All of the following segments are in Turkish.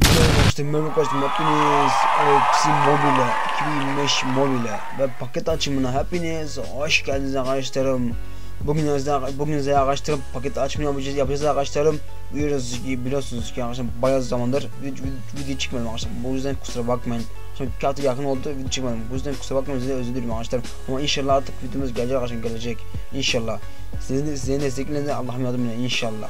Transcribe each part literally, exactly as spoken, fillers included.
İşte merhaba arkadaşlar, hepiniz F C Mobile iki bin yirmi beş Mobile ve paket açımına hepiniz hoş geldiniz arkadaşlarım. Bugün size bugün size arkadaşlarım paket açımını yapacağız, yapacağız arkadaşlarım. Biliyorsunuz ki biliyorsunuz ki arkadaşlar bayağı zamandır video, video çıkmadım arkadaşlar. Bu yüzden kusura bakmayın. Şimdi iki hafta yakın oldu video çıkmadım. Bu yüzden kusura bakmayın, size özür dilerim arkadaşlar. Ama inşallah artık videomuz gelecek arkadaşlar, gelecek inşallah. Sizin sizin desteklerinize Allah'ım yardım edin inşallah.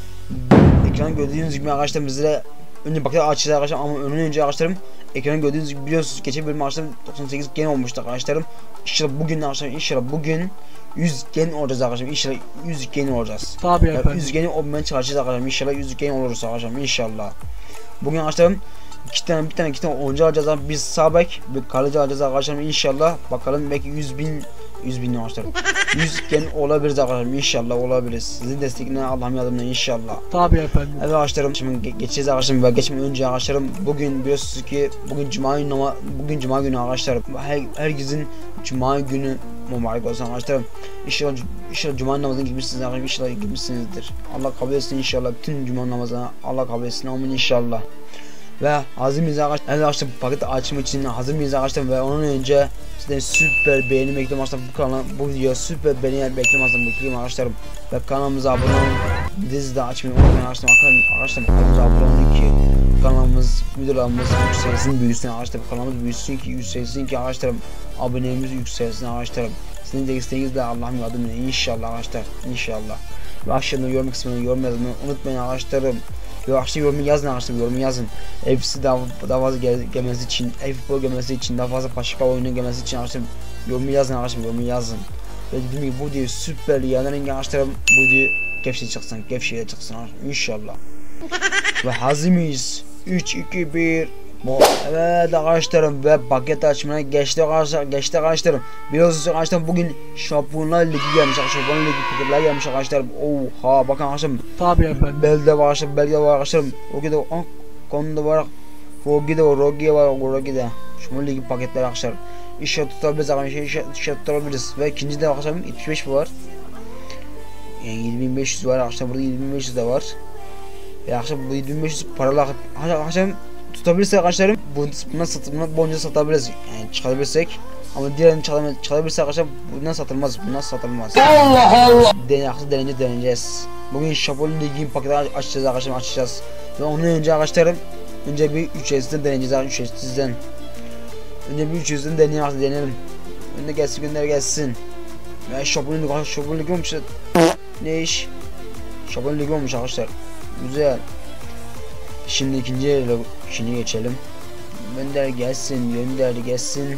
Ekran gördüğünüz gibi arkadaşlar bizlere önce paket açacağız arkadaşlar, ama önce önce arkadaşlarım ekranı gördüğünüz gibi biliyorsunuz geçen bölüm arkadaşlarım doksan sekiz gen olmuştu arkadaşlarım. İnşallah bugün arkadaşlar inşallah bugün yüz gen olacağız arkadaşlar, inşallah yüz gen olacağız. Tabii efendim. Yani yüz geni olmaya çalışacağız arkadaşlar, inşallah yüz gen oluruz arkadaşlar inşallah. Bugün arkadaşlarım iki tane bir tane iki tane oyuncu alacağız abi, biz sabek bir kalıcı alacağız arkadaşlar inşallah. Bakalım belki yüz bin yüz bin arkadaşlar yüz gen olabiliriz arkadaşlar inşallah, olabiliriz. Sizin desteklerine Allah'ım yardımına inşallah. Tabii efendim. Evet arkadaşlarım, şimdi ge geçeceğiz arkadaşlarım ve geçmeden önce arkadaşlarım bugün biliyorsunuz ki bugün cuma günü ama bugün cuma günü arkadaşlarım, her herkesin cuma günü mübarek olsun arkadaşlarım. İnşallah inşallah cuma namazına gitmişsiniz arkadaşlar, inşallah gitmişsinizdir. Allah kabul etsin inşallah, bütün cuma namazına Allah kabul etsin, amin inşallah. Ve hazır mıyız arkadaşlar? Evet arkadaşlar, paket açmak için hazır mıyız arkadaşlar? Ve onun önce sizden süper beğeni bekliyorum arkadaşlar, bu kanala bu video süper beğeni bekliyorum arkadaşlar, arkadaşlarım. Ve kanalımıza abone olun, bizi de açmayı unutmayın arkadaşlar. Arkadaşlar kanalımıza abone olun ki kanalımız, videolarımız yükselsin, büyüsün arkadaşlar. Kanalımız büyüsün ki yükselsin ki arkadaşlarım, abonemiz yükselsin arkadaşlarım. Sizin desteğinizle Allah'ım yardım edin inşallah arkadaşlar inşallah. Ve aşağıda yorum kısmına yorum yazmayı unutmayın arkadaşlarım. Ve aşağıya yorum yazın arkadaşlar, yorum yazın. Hepsi daha, daha fazla gel gelmesi için, F-Futbol gelmesi için, daha fazla başka oyunu gelmesi için arkadaşlar yorum yazın arkadaşlar, yorum yazın. Ve dediğim gibi bu video süper yerlerin arkadaşlar, bu video gevşe çıksın, gevşeye çıksın inşallah. Ve hazır mıyız? üç iki bir Evet arkadaşlarım, ve paket açmaya geçti arkadaşlar, geçti arkadaşlarım. Biliyorsunuz arkadaşlar bugün Şampiyonlar Ligi gelmiş, Şampiyonlar Ligi paketler gelmiş arkadaşlarım. Oha bakın arkadaşlarım. Tabii efendim. Belde var arkadaşlar, belde var arkadaşlarım. Rogi'de var, konuda var. Rogi'de var, Rogi'de var, Rogi'de. Şampiyonlar Ligi paketler arkadaşlar. İnşallah tutabiliriz arkadaşlar, inşallah tutabiliriz. Ve ikinci de arkadaşlar yetmiş beş var. Yani yedi bin beş yüz var arkadaşlar, burada yedi bin beş yüz de var. Ve arkadaşlar bu yedi bin beş yüz paralı arkadaşlar tutabilirsek arkadaşlarım, bunu bundan satılmak bonca satabiliriz yani, çıkarabilirsek. Ama diğerini çalabilirsek arkadaşlar bundan satılmaz, bundan satılmaz. Allah Allah. Deneyeceğiz, deneyeceğiz, deneyeceğiz. Bugün Şampiyonlar Ligi'nin paketi açacağız arkadaşlar, açacağız. Ve ondan önce arkadaşlarım önce bir ücretsizden deneyeceğiz, ücretsizden. Önce bir ücretsizden deneyelim, deneyelim. Önde gelsin, gönder gelsin. Ve Şampiyonlar Ligi, Şampiyonlar Ligi olmuş. Ne iş? Şampiyonlar Ligi olmuş arkadaşlar. Güzel. Şimdi ikinci yere şimdi geçelim. Gönder gelsin, gönder gelsin.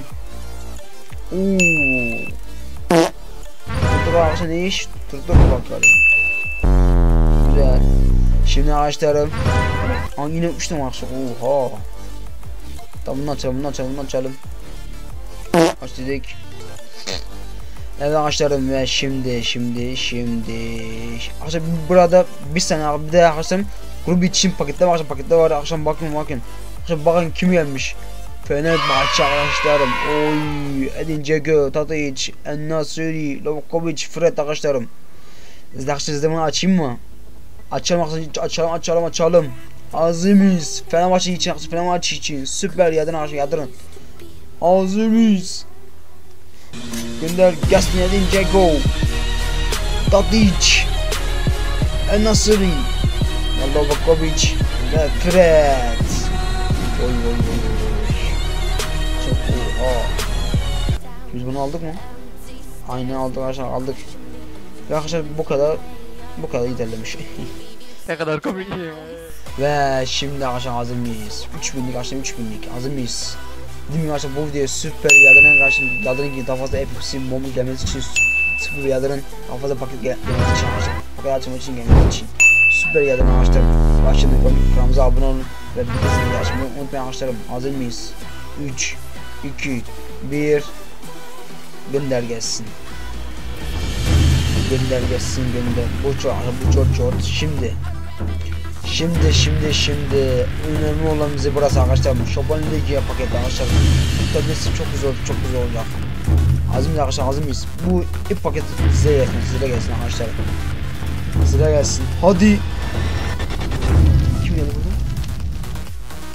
Uuu. Tuttuk arkadaşlar, ne iş? Tuttuk bakalım. Güzel. Şimdi arkadaşlarım. Aa, yine üç tane arkadaşlar. Oha. Tamam, bunu açalım, bunu açalım, bunu açalım. Aç dedik. Evet arkadaşlarım, ve şimdi şimdi şimdi arkadaşlar burada bir sene bir de arkadaşlar grup için paketler var, paketler var arkadaşlar, bakın bakın arkadaşlar, bakın kim gelmiş. Fenerbahçe arkadaşlarım. Oy, Edin Dzeko, Tadic, En-Nesyri, Lovkovic, Fred arkadaşlarım. Siz de arkadaşlar bunu açayım mı? Açalım arkadaşlar, açalım açalım açalım. Hazır mıyız? Fenerbahçe için arkadaşlar, Fenerbahçe için süper yerden arkadaşlar, yadırın. Hazır mıyız? Gönder gelsin, Edin Dzeko, Tadic, En-Nesyri, Lovkovic ve Fred. Oy oy oy oy. Çok oha. Biz bunu aldık mı? Aynen aldık arkadaşlar, aldık. Ve arkadaşlar bu kadar bu kadar ilerlemiş. Ne kadar komik. Ve şimdi arkadaşlar hazır mıyız? üç binlik arkadaşlar, üç binlik hazır mıyız? Değil mi arkadaşlar, bu videoya süper yadırın arkadaşlar, yadırın ki daha fazla F C Mobile gelmesi için, süper yadırın daha fazla paket gelmesi için arkadaşlar, paket açmak için gelmesi için süper yadırın arkadaşlar. Başladık, kanalımıza abone olun ve videoyu açmayı unutmayın arkadaşlarım. Hazır mıyız? üç iki bir gönder gelsin. Gönder gelsin, gönder. Bu çok bu çok çok şimdi. Şimdi şimdi şimdi önemli olan bize burası arkadaşlar. Şampiyonlar Ligi paketi arkadaşlar. Tabii çok güzel, çok güzel olacak. Hazır mıyız arkadaşlar, hazır mıyız? Bu ilk paket size gelsin, size gelsin arkadaşlar. Size gelsin. Hadi. Kim geldi burada?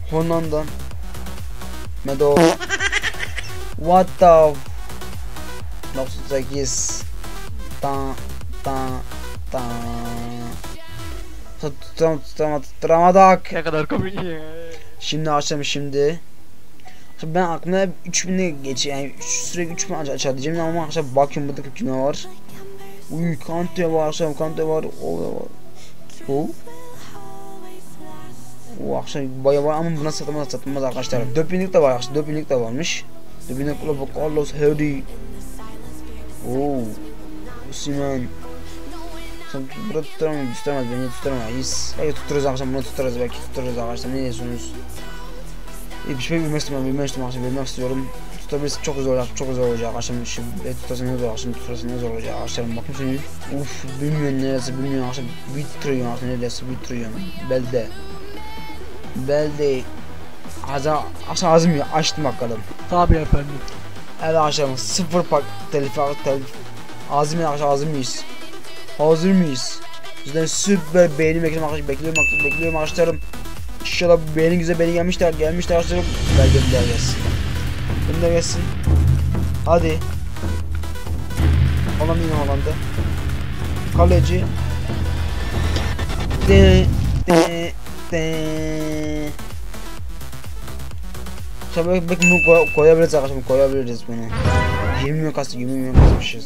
Honda. Medo. What the? doksan sekiz. Ta ta ta. Tutturamadık, tutturamadık, tutturamadık. Ne kadar komik. Şimdi açalım şimdi. Şimdi ben aklımda üç bin'e geçiyor yani sürekli üç bin aç açar diyeceğim ama arkadaşlar bakıyorum burada kime var. Uy Kante var, akşam Kante var, o var. O. O akşam bayağı var ama buna satılmaz satılmaz arkadaşlar. dört bin'lik de var arkadaşlar, dört bin'lik de varmış. dört bin'lik Lobo Carlos Hardy. Oo. Simen. Sen burada tutturamayız, tutturamayız, beni tutturamayız. Belki tuttururuz arkadaşlar, bunu tuttururuz belki tuttururuz arkadaşlar, ne diyorsunuz? Bir şey bilmek istiyorum, bilmek istiyorum arkadaşlar, bilmek istiyorum. Tutabilirsin çok zor olacak, çok zor olacak arkadaşlar. Şimdi tutarsanız zor olacak, şimdi tutarsanız zor olacak arkadaşlar. Bakın şimdi. Uf, bilmiyorum neresi, bilmiyorum arkadaşlar. Bir trilyon arkadaşlar, neredeyse bir trilyon. Belde. Belde. Azam, arkadaşlar ağzım ya, açtım bakalım. Tabii efendim. Evet arkadaşlar, sıfır pak telif, telif. Ağzım ya arkadaşlar, ağzım mıyız? Hazır mıyız? Sizden süper beğeni bekliyorum arkadaşlar, bekliyorum, bekliyorum arkadaşlarım. İnşallah beğeni güzel beğeni gelmişler, gelmişler arkadaşlarım. Belki gönder gelsin. Gönder gelsin. Hadi. Hollanda yine Hollanda. Kaleci. De de de. Tabii belki bunu koy koyabiliriz arkadaşlar, koyabiliriz bunu. yirmi milyon kastı, yirmi milyon kasmışız.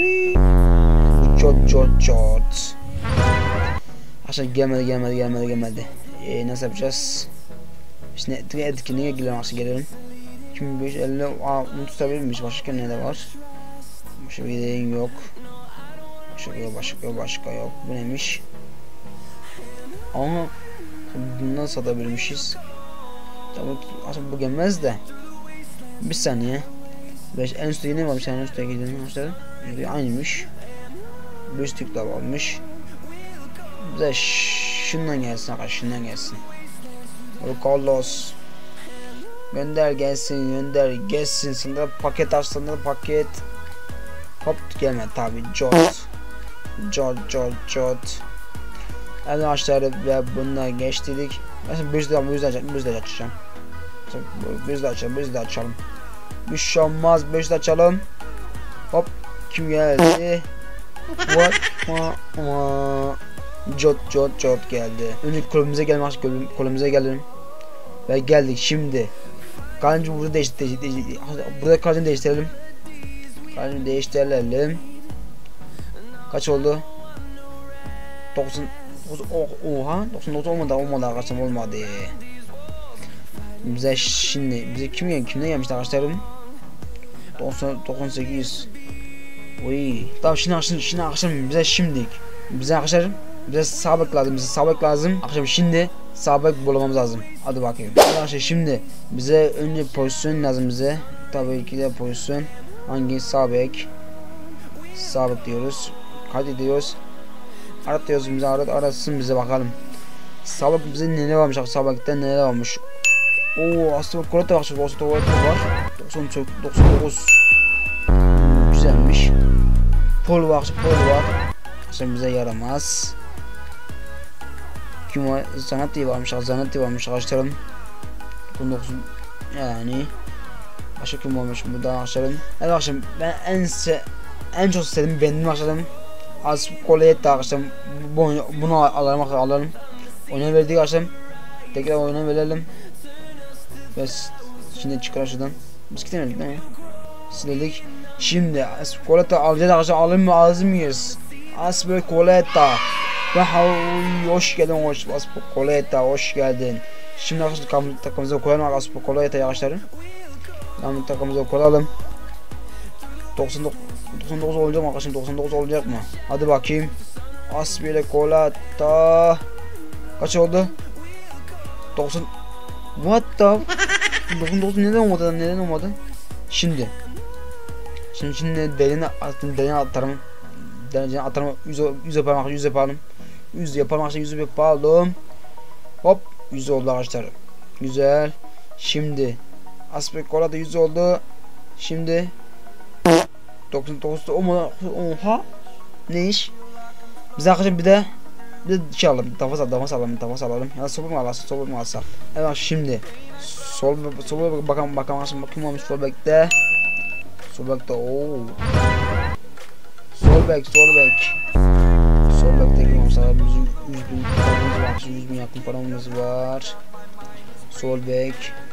Çot çot çot. Arkadaşlar gelmedi gelmedi gelmedi gelmedi. Ee, nasıl yapacağız? İşte etkinliğe girelim arkadaşlar, gelelim. iki bin beş yüz elli, aa bunu tutabilir miyiz? Başka ne de var? Başka bir şeyin yok. Başka yok, başka yok, başka yok. Bu neymiş? Ama bunu nasıl satabilirmişiz? Tabii aslında bu gelmez de. Bir saniye. beş en üstte yine varmış, en üstte gidelim arkadaşlar. Aynıymış. Bir üstlük de varmış. Bize şundan gelsin arkadaşlar, şundan gelsin. Carlos. Gönder gelsin, gönder gelsin. Sınırda paket aç, sınırda paket. Hop gelmedi tabi. Jot. Jot, jot, jot. Evet arkadaşlar ve bununla geçtik. Mesela bir yüzde bir yüzde açalım, bir yüzde açacağım. Bir yüzde açalım, bir yüzde açalım. Bir şey olmaz, bir yüzde açalım. Hop kim geldi? What? Jot, jot, jot geldi. Önce kulübümüze gelmek, kulübümüze gelelim. Ve geldik şimdi. Kalıncı burada değiştir, değiştir, değiştir. Burada kalıncı değiştirelim. Kalıncı değiştirelim. Kaç oldu? doksan dokuz. Oh, oha, doksan dokuz olmadı, olmadı arkadaşlar, olmadı. Bize şimdi bize kim geldi? Kimden gelmişti arkadaşlarım? doksan doksan sekiz. Oy. Tamam şimdi arkadaşlar, şimdi arkadaşlar bize şimdilik. Bize arkadaşlar bize sabit lazım, bize sabit lazım. Akşam şimdi sabit bulmamız lazım. Hadi bakayım. Arkadaşlar şimdi bize önce pozisyon lazım bize. Tabii ki de pozisyon. Hangi sabit? Sabit diyoruz. Hadi diyoruz. Arat diyoruz, bize arat arasın bize bakalım. Sabit bize neler varmış? Sabit'ten neler varmış? Oo aslında kolay da var. doksan dokuz var. doksan dokuz. Güzelmiş. Pol var, pol var. Şimdi bize yaramaz. Kim var? Zanatti varmış, Zanatti varmış arkadaşlarım. doksan dokuz yani. Başka kim varmış burada arkadaşlarım? Evet arkadaşlarım, ben en se en çok sevdiğim benim arkadaşlarım. Az kolay da arkadaşlarım. Bunu, bunu alalım alalım. Oyuna verdik arkadaşlarım. Tekrar oyuna verelim. Ve şimdi çıkar şuradan. Biz gidemedik değil mi? Siledik. Şimdi Ascoleta alacağız arkadaşlar, alır mı alır mıyız? Ascoleta. Ve hoş geldin, hoş Ascoleta, hoş geldin. Şimdi arkadaşlar takımımıza koyalım Ascoleta'yı arkadaşlar. Tamam, takımımıza koyalım. doksan dokuz, doksan dokuz olacak mı arkadaşlar? doksan dokuz olacak mı? Hadi bakayım. Ascoleta. Kaç oldu? doksan. What the? doksan dokuz neden olmadı? Neden olmadı? Şimdi. Şimdi şimdi derine attım, derine atarım. Derine atarım. yüz yüz yapalım, yüz yapalım. yüz yapalım arkadaşlar, yüz yapalım. Hop, yüz oldu arkadaşlar. Güzel. Şimdi Aspecola da yüz oldu. Şimdi doksan dokuzda olmadı. Oha. Ne iş? Biz arkadaşlar bir de Bir de şey alalım. Tafas alalım. Tafas alalım. Tafas alalım. Ya da sol bek mi alsak? Sol bek mi alsak? Evet şimdi. Sol sol bek bakalım bakalım. Şimdi bakayım olmuş sol bekte. Sol bekte. Oo. Sol bek. Sol bek. Sol bekte kim olsa bizim yüz bin paramız var. yüz bin yakın paramız var. Sol bek.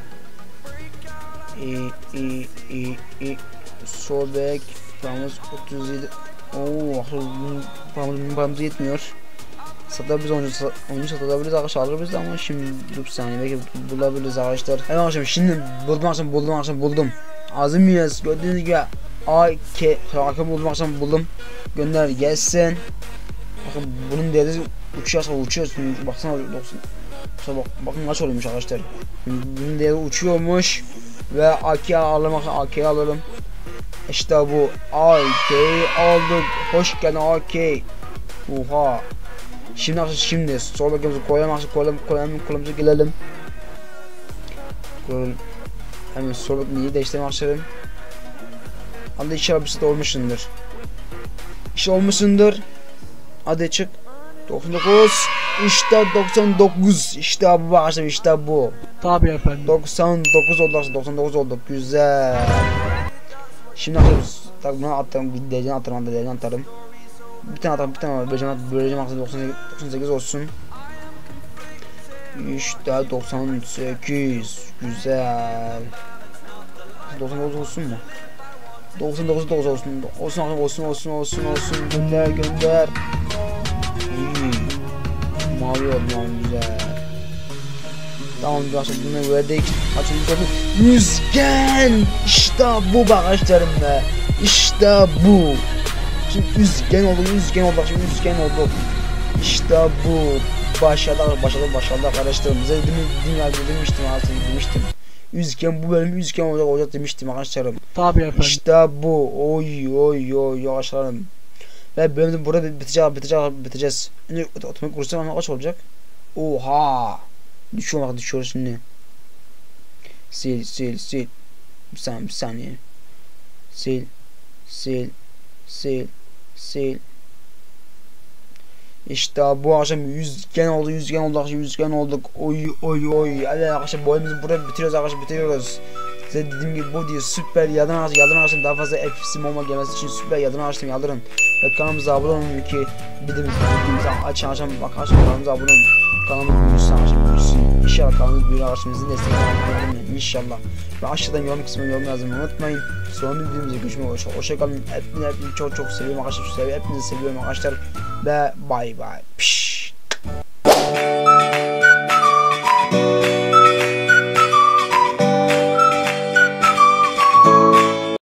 İ i i i sol bek paramız otuz yedi. Oo, paramız paramız yetmiyor. Satabiliriz oyuncu oyuncu satabiliriz arkadaşlar, alırız ama şimdi bir saniye belki bulabiliriz arkadaşlar. Evet arkadaşlar şimdi buldum akşam buldum akşam buldum. Azim yes gördüğünüz gibi A K K buldum akşam buldum. Gönder gelsin. Bakın bunun değeri uçuyorsa uçuyor. Baksana doksan. Bak, bakın kaç oluyormuş arkadaşlar. Bunun değeri uçuyormuş ve A K alalım, A K alalım. İşte bu A K'yi aldık. Hoş geldin A K. Oha. Şimdi arkadaşlar şimdi sol bekimizi koyalım arkadaşlar, koyalım koyalım kolumuza gelelim. Koyalım. Hemen sol bekimizi değiştirelim arkadaşlar. Hadi inşallah bir şey olmuşsundur. İşte olmuşsundur. Hadi çık. doksan dokuz. İşte doksan dokuz. İşte bu arkadaşlar, işte bu. Tabii efendim. doksan dokuz oldu arkadaşlar, doksan dokuz olduk. Güzel. Şimdi arkadaşlar tak bunu atarım, bir derece atarım, derece atarım. Bir tane atarım, bir tane böleceğim, böleceğim arkadaşlar, doksan sekiz olsun. İşte doksan sekiz. Güzel. doksan dokuz olsun mu? doksan dokuz dokuz olsun. Olsun olsun olsun olsun olsun. Gönder gönder. İyi. Mavi oldu lan, güzel. Tamam arkadaşlar bunu verdik. Açıldı. Yüzgen. İşte bu arkadaşlarım be. İşte bu. Şimdi yüzgen oldu, yüzgen oldu. Şimdi yüzgen oldu. İşte bu. Başladık, başladık, başladık arkadaşlarım. Size dünya demiştim aslında, demiştim. Yüzgen bu bölüm yüzgen olacak olacak demiştim arkadaşlarım. Tabii efendim. İşte bu. Oy oy oy arkadaşlarım. Ve bölümde burada bitecek, bitecek, biteceğiz. Şimdi otomatik kursam ama kaç olacak? Oha. Düşüyor bak, düşüyor şimdi. Sil sil sil. Bir saniye bir saniye. Sil sil sil sil. İşte bu akşam yüzgen oldu, yüzgen oldu, akşam yüzgen olduk. Oy oy oy. Hadi arkadaşlar boyumuzu burada bitiriyoruz arkadaşlar, bitiriyoruz. Size dediğim gibi bu diye süper yardım arkadaşlar, yardım arkadaşlar daha fazla F C Moma gelmesi için süper yardım arkadaşlar, yaldırın. Ve kanalımıza abone olun ki bildiğimiz videomuzu açın açın bak arkadaşlar, kanalımıza abone olun. Kanalımız büyüsün arkadaşlar, büyüsün. İnşallah kanalımız büyür arkadaşlar, bizi destekleyin inşallah. Ve aşağıdan yorum kısmına yorum yazmayı unutmayın. Sonraki videomuzda görüşmek üzere. Hoşça kalın. Hepinizi hepinizi çok çok seviyorum arkadaşlar. Hepinizi seviyorum arkadaşlar. Ve bay bay.